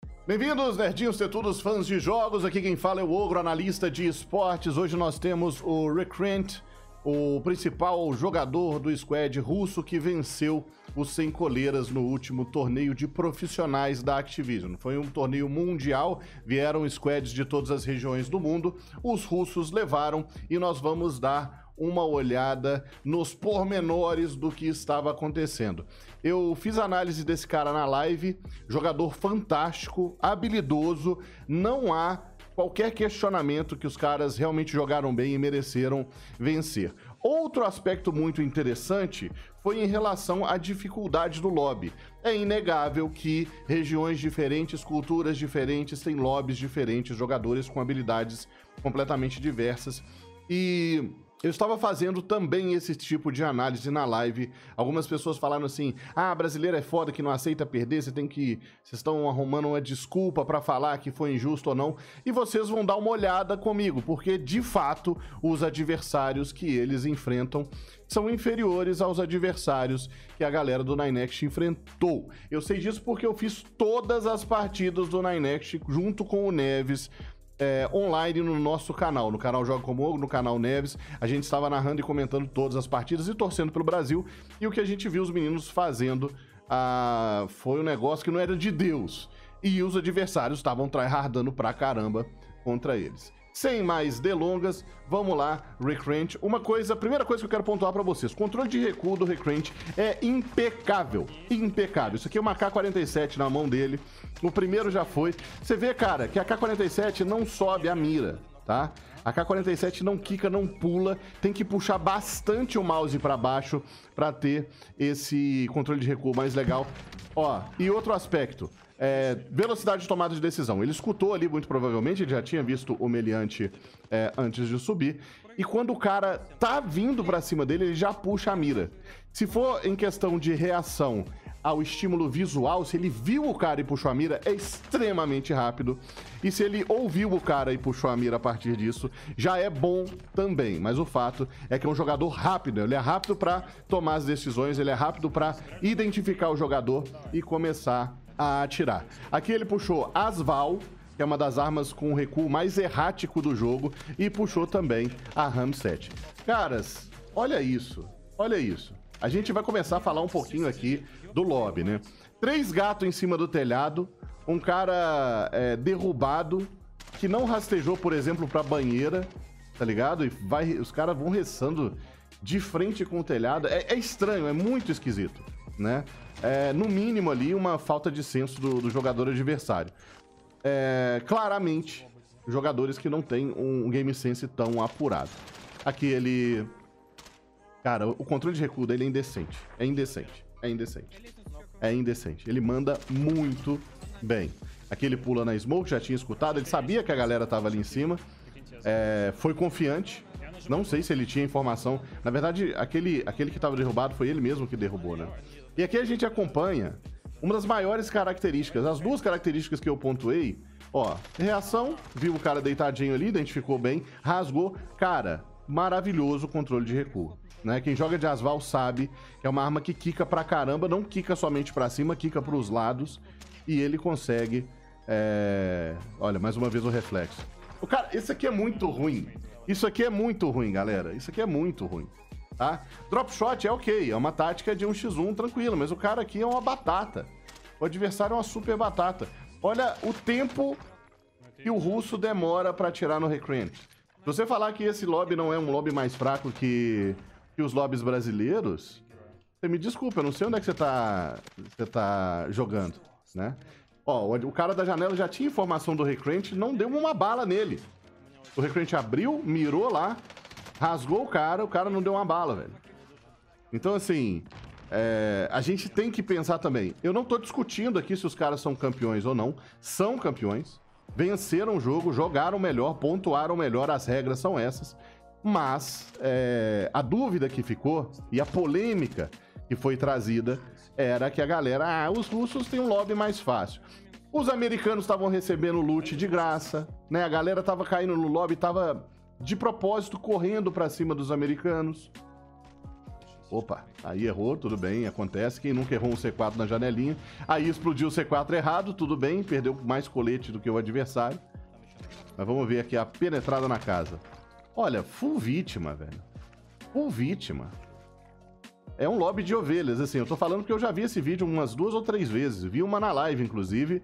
Bem-vindos, nerdinhos, tetudos, fãs de jogos. Aqui quem fala é o Ogro, analista de esportes. Hoje nós temos o Recreant, o principal jogador do squad russo que venceu os Sem Coleiras no último torneio de profissionais da Activision. Foi um torneio mundial, vieram squads de todas as regiões do mundo, os russos levaram e nós vamos dar uma olhada nos pormenores do que estava acontecendo. Eu fiz análise desse cara na live, jogador fantástico, habilidoso, não há qualquer questionamento que os caras realmente jogaram bem e mereceram vencer. Outro aspecto muito interessante foi em relação à dificuldade do lobby. É inegável que regiões diferentes, culturas diferentes, têm lobbies diferentes, jogadores com habilidades completamente diversas. E eu estava fazendo também esse tipo de análise na live. Algumas pessoas falaram assim: ah, brasileiro é foda que não aceita perder, vocês estão arrumando uma desculpa para falar que foi injusto ou não. E vocês vão dar uma olhada comigo, porque de fato os adversários que eles enfrentam são inferiores aos adversários que a galera do Ninext enfrentou. Eu sei disso porque eu fiz todas as partidas do Ninext junto com o Neves, online no nosso canal, no canal Joga Como Ogro, no canal Neves. A gente estava narrando e comentando todas as partidas e torcendo pelo Brasil, e o que a gente viu os meninos fazendo foi um negócio que não era de Deus, e os adversários estavam tryhardando pra caramba contra eles. Sem mais delongas, vamos lá, Recreant. A primeira coisa que eu quero pontuar pra vocês: o controle de recuo do Recreant é impecável, impecável. Isso aqui é uma AK-47 na mão dele, o primeiro já foi. Você vê, cara, que a AK-47 não sobe a mira, tá? A AK-47 não quica, não pula, tem que puxar bastante o mouse pra baixo pra ter esse controle de recuo mais legal. Ó, e outro aspecto: velocidade de tomada de decisão. Ele escutou ali, muito provavelmente, ele já tinha visto o meliante antes de subir, e quando o cara tá vindo pra cima dele, ele já puxa a mira. Se for em questão de reação ao estímulo visual, se ele viu o cara e puxou a mira, é extremamente rápido, e se ele ouviu o cara e puxou a mira a partir disso, já é bom também. Mas o fato é que é um jogador rápido, ele é rápido pra tomar as decisões, ele é rápido pra identificar o jogador e começar a atirar. Aqui ele puxou Asval, que é uma das armas com o recuo mais errático do jogo, e puxou também a RAM-7. Caras, olha isso, olha isso. A gente vai começar a falar um pouquinho aqui do lobby, né? 3 gatos em cima do telhado, um cara derrubado, que não rastejou, por exemplo, pra banheira, tá ligado? E os caras vão restando de frente com o telhado. É estranho, é muito esquisito, né? No mínimo ali, uma falta de senso do jogador adversário. Claramente, jogadores que não têm um game sense tão apurado. Aqui ele... Cara, o controle de recuo dele é indecente. É indecente. É indecente. É indecente. Ele manda muito bem. Aqui ele pula na smoke, já tinha escutado. Ele sabia que a galera tava ali em cima. Foi confiante. Não sei se ele tinha informação. Na verdade, aquele que tava derrubado foi ele mesmo que derrubou, né? E aqui a gente acompanha uma das maiores características. As duas características que eu pontuei. Ó, reação. Viu o cara deitadinho ali, identificou bem. Rasgou. Cara, maravilhoso o controle de recuo, né? Quem joga de Asval sabe que é uma arma que quica pra caramba, não quica somente pra cima, quica pros lados, e ele consegue... Olha, mais uma vez o reflexo. Cara, isso aqui é muito ruim. Isso aqui é muito ruim, galera. Isso aqui é muito ruim, tá? Drop shot é ok, é uma tática de 1x1 tranquilo, mas o cara aqui é uma batata. O adversário é uma super batata. Olha o tempo que o russo demora pra atirar no Recreant. Se você falar que esse lobby não é um lobby mais fraco que os lobbies brasileiros, você me desculpa, eu não sei onde é que você tá jogando, né? Ó, o cara da janela já tinha informação do Recreant, não deu uma bala nele. O Recreant abriu, mirou lá, rasgou o cara não deu uma bala, velho. Então, assim, a gente tem que pensar também. Eu não tô discutindo aqui se os caras são campeões ou não. São campeões. Venceram o jogo, jogaram melhor, pontuaram melhor, as regras são essas. Mas a dúvida que ficou e a polêmica que foi trazida era que a galera, os russos têm um lobby mais fácil. Os americanos estavam recebendo loot de graça, né? A galera tava caindo no lobby, tava de propósito correndo pra cima dos americanos. Opa, aí errou, tudo bem, acontece. Quem nunca errou um C4 na janelinha? Aí explodiu o C4 errado, tudo bem, perdeu mais colete do que o adversário. Mas vamos ver aqui a penetrada na casa. Olha, full vítima, velho. Full vítima. É um lobby de ovelhas, assim, eu tô falando que eu já vi esse vídeo umas 2 ou 3 vezes. Vi uma na live, inclusive,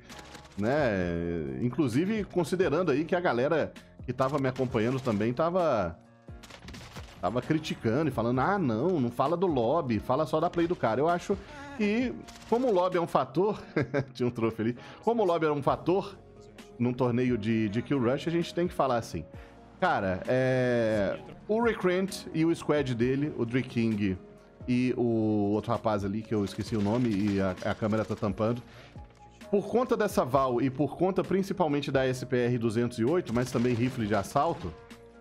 né? Inclusive, considerando aí que a galera que tava me acompanhando também tava criticando e falando, ah, não fala do lobby, fala só da play do cara. Eu acho que, como o lobby é um fator, tinha um troféu ali, como o lobby é um fator num torneio de Kill Rush, a gente tem que falar assim. Cara, o Recruit e o squad dele, o Drake King e o outro rapaz ali, que eu esqueci o nome e a câmera tá tampando, por conta dessa Val e por conta principalmente da SPR-208, mas também rifle de assalto,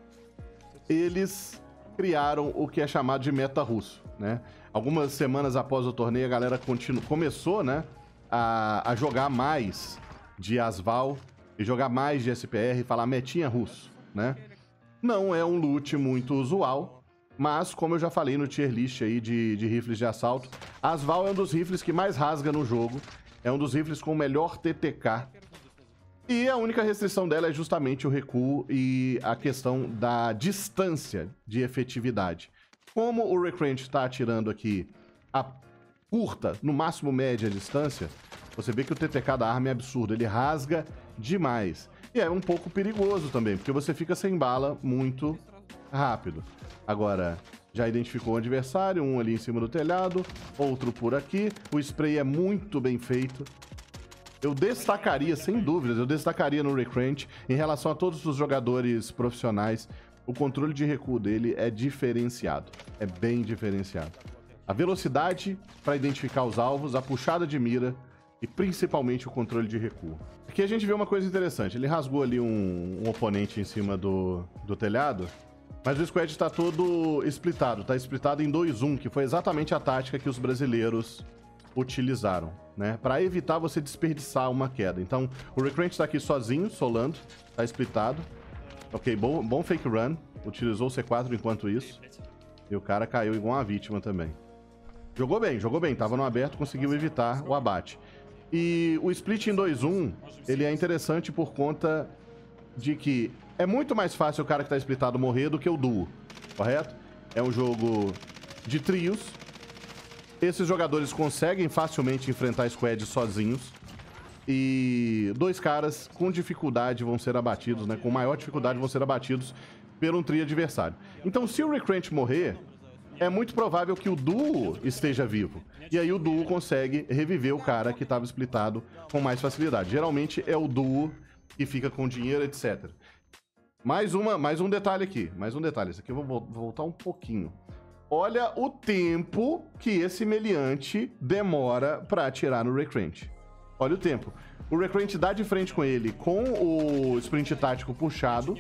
eles criaram o que é chamado de meta russo, né? Algumas semanas após o torneio, a galera começou, né, a jogar mais de Asval e jogar mais de SPR e falar metinha russo, né? Não é um loot muito usual, mas como eu já falei no tier list aí de rifles de assalto, Asval é um dos rifles que mais rasga no jogo, é um dos rifles com o melhor TTK, e a única restrição dela é justamente o recuo e a questão da distância de efetividade. Como o Recruit está atirando aqui a curta, no máximo média distância, você vê que o TTK da arma é absurdo, ele rasga demais. E é um pouco perigoso também, porque você fica sem bala muito rápido. Agora, já identificou o adversário, um ali em cima do telhado, outro por aqui. O spray é muito bem feito. Eu destacaria, sem dúvidas, eu destacaria no Recruit, em relação a todos os jogadores profissionais, o controle de recuo dele é diferenciado. É bem diferenciado. A velocidade para identificar os alvos, a puxada de mira e principalmente o controle de recuo. Aqui a gente vê uma coisa interessante. Ele rasgou ali um oponente em cima do telhado, mas o squad está todo splitado. Está splitado em 2-1, que foi exatamente a tática que os brasileiros utilizaram, né? Para evitar você desperdiçar uma queda. Então, o Recruit está aqui sozinho, solando, está splitado. Ok, bom fake run. Utilizou o C4 enquanto isso. E o cara caiu igual uma vítima também. Jogou bem. Tava no aberto, conseguiu evitar o abate. E o split em 2-1, ele é interessante por conta de que é muito mais fácil o cara que tá splitado morrer do que o duo, correto? É um jogo de trios. Esses jogadores conseguem facilmente enfrentar squads sozinhos. E 2 caras com dificuldade vão ser abatidos, né? Com maior dificuldade vão ser abatidos por um trio adversário. Então, se o Recruit morrer, é muito provável que o duo esteja vivo. E aí o duo consegue reviver o cara que estava splitado com mais facilidade. Geralmente é o duo que fica com dinheiro, etc. Mais um detalhe aqui. Mais um detalhe. Esse aqui eu vou voltar um pouquinho. Olha o tempo que esse meliante demora para atirar no Recruit. Olha o tempo. O Recruit dá de frente com ele com o sprint tático puxado.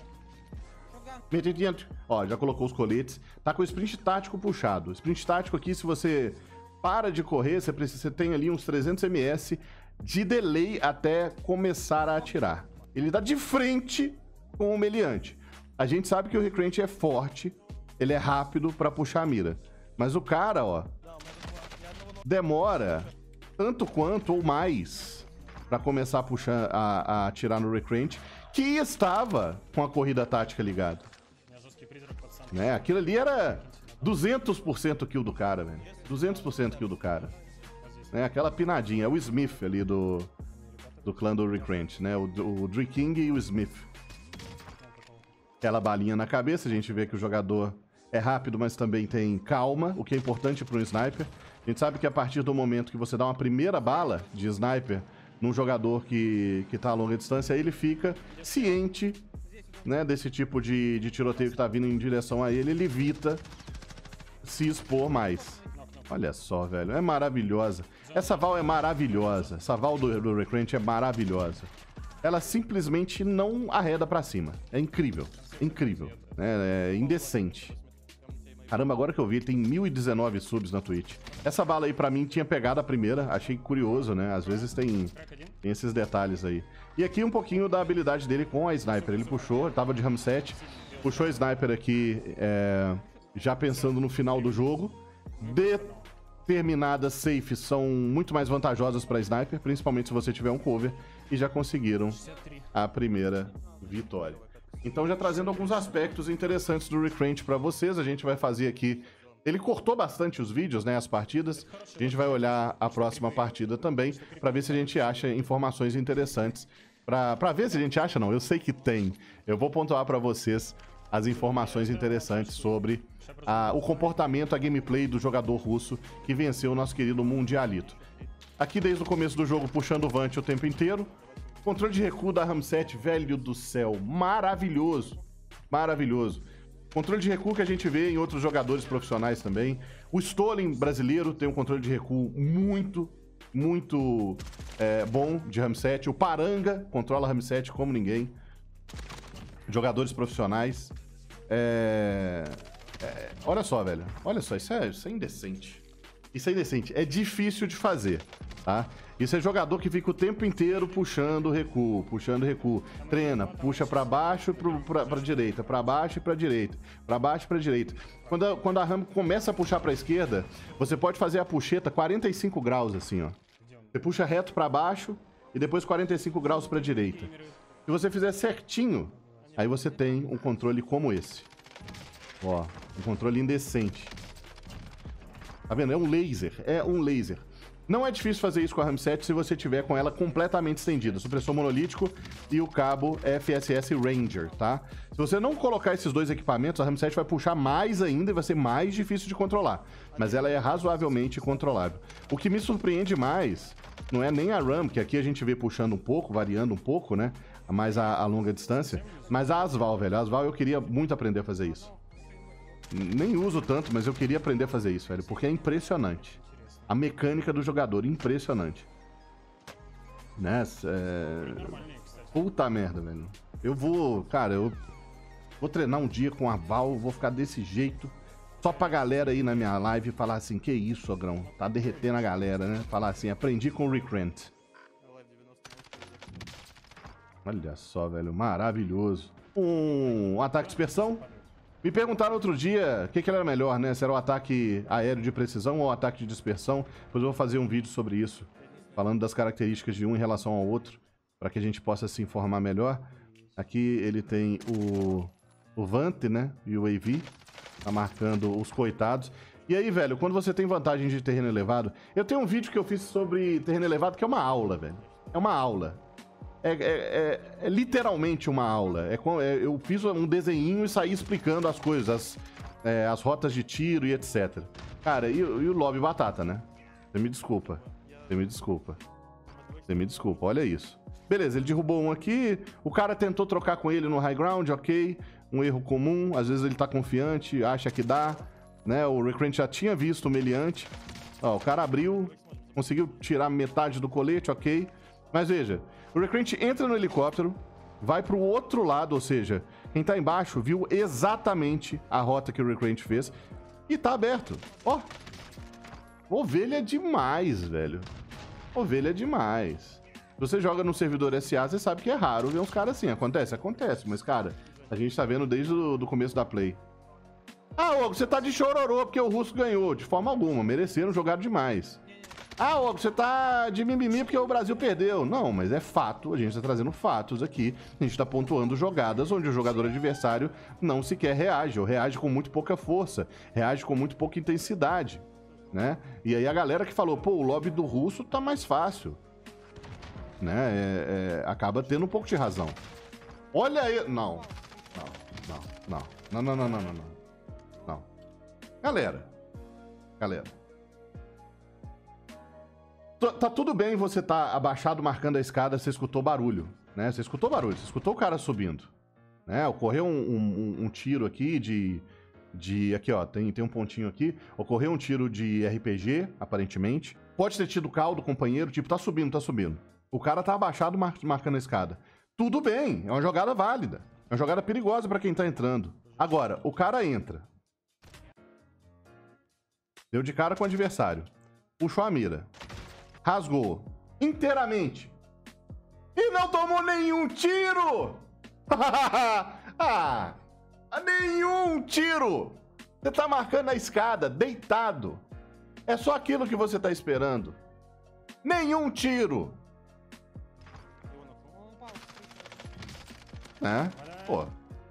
Ó, já colocou os coletes. Tá com o sprint tático puxado. O sprint tático aqui, se você para de correr, você tem ali uns 300 ms de delay até começar a atirar. Ele dá de frente com o meliante. A gente sabe que o Recruit é forte, ele é rápido pra puxar a mira. Mas o cara, ó, demora tanto quanto ou mais pra começar a puxar, a atirar no Recruit, que estava com a corrida tática ligada. Né? Aquilo ali era 200% kill do cara, velho. 200% kill do cara. Né? Aquela pinadinha. É o Smith ali do clã do Recruit, né? O Drake King e o Smith. Aquela balinha na cabeça. A gente vê que o jogador é rápido, mas também tem calma, o que é importante para um sniper. A gente sabe que a partir do momento que você dá uma primeira bala de sniper num jogador que tá a longa distância, ele fica ciente, né, desse tipo de tiroteio que tá vindo em direção a ele evita se expor mais. Olha só, velho, é maravilhosa. Essa Val é maravilhosa. Essa Val do Recruit é maravilhosa. Ela simplesmente não arreda pra cima. É incrível, incrível, né? É indecente. Caramba, agora que eu vi, ele tem 1019 subs na Twitch. Essa bala aí, pra mim, tinha pegado a primeira. Achei curioso, né? Às vezes tem esses detalhes aí. E aqui um pouquinho da habilidade dele com a Sniper. Ele puxou, ele tava de Ramset. Puxou a Sniper aqui, já pensando no final do jogo. Determinadas safes são muito mais vantajosas para sniper, principalmente se você tiver um cover, e já conseguiram a primeira vitória. Então, já trazendo alguns aspectos interessantes do Recruit para vocês, a gente vai fazer aqui. Ele cortou bastante os vídeos, né, as partidas. A gente vai olhar a próxima partida também, para ver se a gente acha informações interessantes. Para ver se a gente acha, não, eu sei que tem. Eu vou pontuar para vocês as informações interessantes sobre o comportamento, a gameplay do jogador russo que venceu o nosso querido Mundialito. Aqui desde o começo do jogo puxando o Vant o tempo inteiro. Controle de recuo da Ramset, velho do céu, maravilhoso, maravilhoso. Controle de recuo que a gente vê em outros jogadores profissionais também. O Stolen brasileiro tem um controle de recuo muito bom de Ramset. O Paranga controla Ramset como ninguém. Jogadores profissionais. Olha só, velho. Olha só, isso é indecente. Isso é indecente. É difícil de fazer, tá? Isso é jogador que fica o tempo inteiro puxando recuo, puxando recuo. Treina, puxa pra baixo e pra direita, pra baixo e pra direita, pra baixo e pra direita. Quando a RAM começa a puxar pra esquerda, você pode fazer a puxeta 45 graus, assim, ó. Você puxa reto pra baixo e depois 45 graus pra direita. Se você fizer certinho, aí você tem um controle como esse. Ó, um controle indecente. Tá vendo? É um laser, é um laser. Não é difícil fazer isso com a Ramset se você tiver com ela completamente estendida. Supressor monolítico e o cabo FSS Ranger, tá? Se você não colocar esses dois equipamentos, a Ramset vai puxar mais ainda e vai ser mais difícil de controlar. Mas ela é razoavelmente controlável. O que me surpreende mais não é nem a RAM, que aqui a gente vê puxando um pouco, variando um pouco, né? Mais a longa distância. Mas a Asval, velho. A Asval eu queria muito aprender a fazer isso. Nem uso tanto, mas eu queria aprender a fazer isso, velho. Porque é impressionante. A mecânica do jogador, impressionante. Né? Puta merda, velho. Eu vou... Cara, eu vou treinar um dia com a Val, vou ficar desse jeito. Só pra galera aí na minha live falar assim, que isso, sogrão? Tá derretendo a galera, né? Falar assim, aprendi com o Recruit. Olha só, velho, maravilhoso. Um ataque de dispersão. Me perguntaram outro dia o que era melhor, né? Se era o ataque aéreo de precisão ou o ataque de dispersão. Depois eu vou fazer um vídeo sobre isso, falando das características de um em relação ao outro, para que a gente possa se informar melhor. Aqui ele tem o Vant, né? E o AV. Tá marcando os coitados. E aí, velho, quando você tem vantagem de terreno elevado... Eu tenho um vídeo que eu fiz sobre terreno elevado que é uma aula, velho. É uma aula. É literalmente uma aula. Eu fiz um desenhinho e saí explicando as coisas, as rotas de tiro e etc. Cara, e o lobby batata, né? Você me desculpa. Você me desculpa. Você me desculpa, olha isso. Beleza, ele derrubou um aqui. O cara tentou trocar com ele no high ground, ok. Um erro comum. Às vezes ele tá confiante, acha que dá. Né? O Recruit já tinha visto o meliante. Ó, o cara abriu, conseguiu tirar metade do colete, ok. Mas veja, o Recruit entra no helicóptero, vai pro outro lado, ou seja, quem tá embaixo viu exatamente a rota que o Recruit fez e tá aberto. Ó, ovelha demais, velho. Ovelha demais. Se você joga no servidor SA, você sabe que é raro ver uns caras assim. Acontece? Acontece, mas, cara, a gente tá vendo desde o começo da play. Ah, Hugo, você tá de chororô porque o russo ganhou. De forma alguma, mereceram, jogaram demais. Ah, Hugo, você tá de mimimi porque o Brasil perdeu. Não, mas é fato, a gente tá trazendo fatos aqui. A gente tá pontuando jogadas onde o jogador adversário não sequer reage, ou reage com muito pouca força, reage com muito pouca intensidade, né? E aí a galera que falou, pô, o lobby do russo tá mais fácil, né? Acaba tendo um pouco de razão. Olha aí... Não. Galera. Tá tudo bem você tá abaixado marcando a escada, você escutou barulho, né? Você escutou barulho, você escutou o cara subindo, né? Ocorreu um tiro aqui aqui, ó, tem um pontinho aqui. Ocorreu um tiro de RPG, aparentemente. Pode ter tido caldo, companheiro, tipo, tá subindo. O cara tá abaixado marcando a escada. Tudo bem, é uma jogada válida. É uma jogada perigosa pra quem tá entrando. Agora, o cara entra. Deu de cara com o adversário. Puxou a mira. Rasgou inteiramente. E não tomou nenhum tiro! Nenhum tiro! Você tá marcando a escada, deitado. É só aquilo que você tá esperando. Nenhum tiro. É? Pô.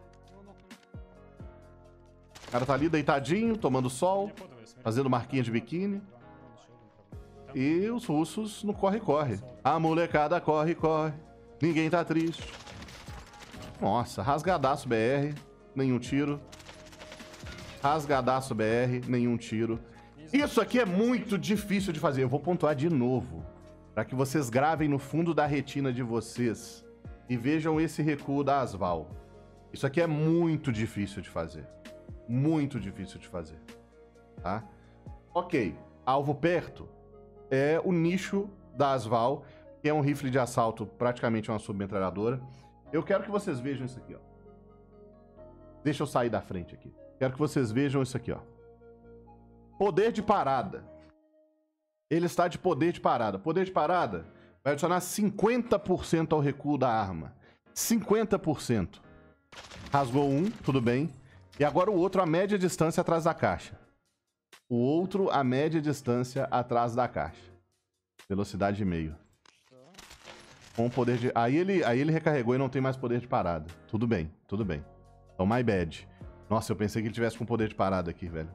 O cara tá ali deitadinho, tomando sol, fazendo marquinha de biquíni. E os russos no corre-corre. A molecada corre-corre. Ninguém tá triste. Nossa, rasgadaço BR, nenhum tiro. Rasgadaço BR, nenhum tiro. Isso aqui é muito difícil de fazer. Eu vou pontuar de novo, para que vocês gravem no fundo da retina de vocês e vejam esse recuo da Asval. Isso aqui é muito difícil de fazer. Muito difícil de fazer. Tá? Ok, alvo perto é o nicho da Asval, que é um rifle de assalto, praticamente uma submetralhadora. Eu quero que vocês vejam isso aqui, ó. Deixa eu sair da frente aqui. Quero que vocês vejam isso aqui, ó. Poder de parada. Ele está de poder de parada. Poder de parada vai adicionar 50% ao recuo da arma. 50%. Rasgou um, tudo bem. E agora o outro a média distância atrás da caixa. O outro a média distância atrás da caixa. Velocidade e meio. Com poder de... Aí ele recarregou e não tem mais poder de parada. Tudo bem, tudo bem. Então, my bad. Nossa, eu pensei que ele tivesse com poder de parada aqui, velho.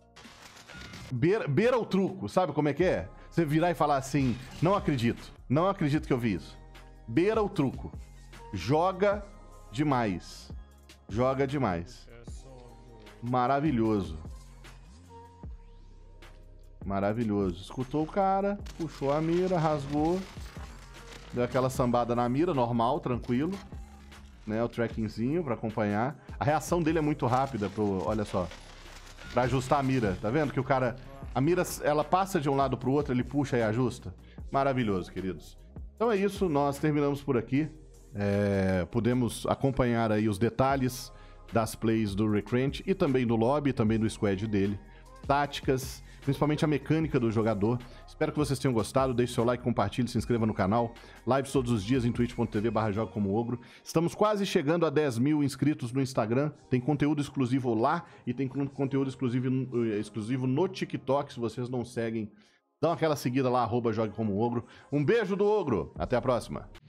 Beira o truco, sabe como é que é? Você virar e falar assim, não acredito que eu vi isso. Beira o truco. Joga demais. Joga demais. Maravilhoso. Maravilhoso. Escutou o cara, puxou a mira, rasgou. Deu aquela sambada na mira, normal, tranquilo. Né, o trackingzinho pra acompanhar. A reação dele é muito rápida olha só. Pra ajustar a mira, tá vendo? Que o cara... A mira, ela passa de um lado pro outro, ele puxa e ajusta. Maravilhoso, queridos. Então é isso, nós terminamos por aqui. Podemos acompanhar aí os detalhes das plays do Recruit e também do lobby, também do squad dele. Táticas, principalmente a mecânica do jogador. Espero que vocês tenham gostado. Deixe seu like, compartilhe, se inscreva no canal. Lives todos os dias em twitch.tv/jogacomoogro. Estamos quase chegando a 10 mil inscritos no Instagram. Tem conteúdo exclusivo lá e tem conteúdo exclusivo no TikTok. Se vocês não seguem, dão aquela seguida lá, @jogacomoogro. Um beijo do Ogro. Até a próxima.